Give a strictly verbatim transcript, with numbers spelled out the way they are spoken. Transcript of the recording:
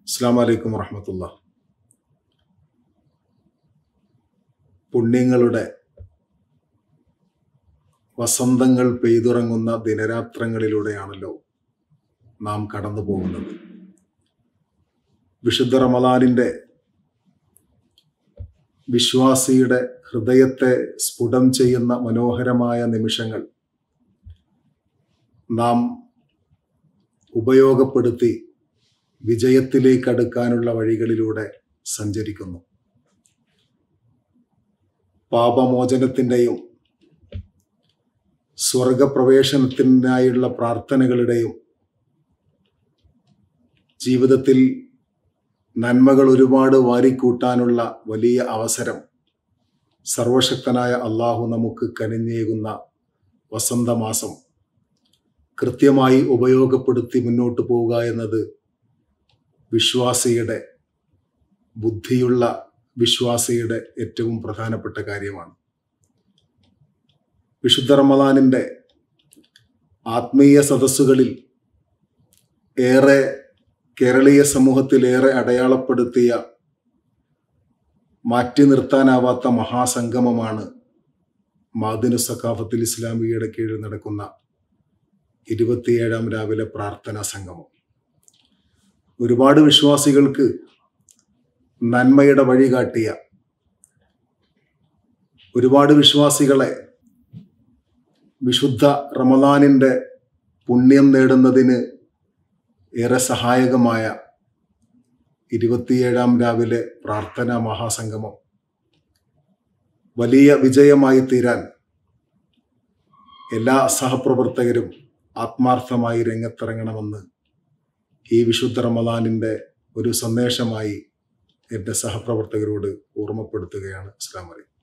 അസ്സലാമു അലൈക്കും വറഹ്മത്തുള്ളാഹി. പുണ്യങ്ങളുടെ വസന്തങ്ങൾ പെയ്തുറങ്ങുന്ന ദിനരാത്രങ്ങളിലൂടെയാണല്ലോ നാം കടന്നു പോകുന്നത്. വിശുദ്ധ റമദാനിൻ്റെ വിശ്വാസിയുടെ ഹൃദയത്തെ സ്ഫുടം ചെയ്യുന്ന മനോഹരമായ നിമിഷങ്ങൾ നാം ഉപയോഗപ്പെടുത്തി വിജയത്തിലേക്ക് അടുക്കാനുള്ള വഴികളിലൂടെ സഞ്ചരിക്കുന്നു. പാപമോചനത്തിൻ്റെയും സ്വർഗപ്രവേശനത്തിനായുള്ള പ്രാർത്ഥനകളുടെയും ജീവിതത്തിൽ നന്മകൾ ഒരുപാട് വാരിക്കൂട്ടാനുള്ള വലിയ അവസരം സർവശക്തനായ അള്ളാഹു നമുക്ക് കനിഞ്ഞേകുന്ന വസന്തമാസം കൃത്യമായി ഉപയോഗപ്പെടുത്തി മുന്നോട്ട് പോവുക എന്നത് വിശ്വാസിയുടെ ബുദ്ധിയുള്ള വിശ്വാസിയുടെ ഏറ്റവും പ്രധാനപ്പെട്ട കാര്യമാണ്. വിശുദ്ധ റമദാനിൻ്റെ ആത്മീയ സദസ്സുകളിൽ ഏറെ കേരളീയ സമൂഹത്തിലേറെ അടയാളപ്പെടുത്തിയ മാറ്റി നിർത്താനാവാത്ത മഹാസംഗമമാണ് മാദിനു സഖാഫത്തുൽ ഇസ്ലാമിയുടെ കീഴിൽ നടക്കുന്ന ഇരുപത്തിയേഴാം രാവിലെ പ്രാർത്ഥനാ സംഗമം. ഒരുപാട് വിശ്വാസികൾക്ക് നന്മയുടെ വഴി കാട്ടിയ, ഒരുപാട് വിശ്വാസികളെ വിശുദ്ധ റമദാനിൻ്റെ പുണ്യം നേടുന്നതിന് ഏറെ സഹായകമായ ഇരുപത്തിയേഴാം രാവിലെ പ്രാർത്ഥനാ മഹാസംഗമം വലിയ വിജയമായി തീരാൻ എല്ലാ സഹപ്രവർത്തകരും ആത്മാർത്ഥമായി രംഗത്തിറങ്ങണമെന്ന് ഈ വിശുദ്ധ റമദാനിൻ്റെ ഒരു സന്ദേശമായി എൻ്റെ സഹപ്രവർത്തകരോട് ഓർമ്മപ്പെടുത്തുകയാണ്. അസ്സലാമു അലൈക്കും.